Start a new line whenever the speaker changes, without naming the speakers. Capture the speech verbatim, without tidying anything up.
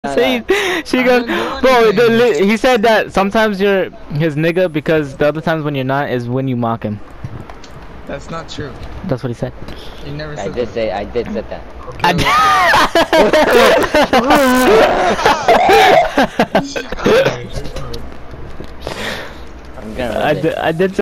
Saying she goes, bro. The, li- he said that sometimes you're his nigga because the other times when you're not is when you mock him.
That's not true.
That's what he said.
You never
I
said
did
that.
say, I did say that.
Okay,
I'm gonna.
I did. I did.